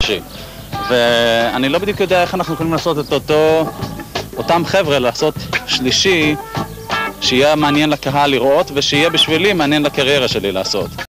שלישי. ואני לא בדיוק יודע איך אנחנו יכולים לעשות את אותם חבר'ה, לעשות שלישי, שיהיה מעניין לקהל לראות, ושיהיה בשבילי מעניין לקריירה שלי לעשות.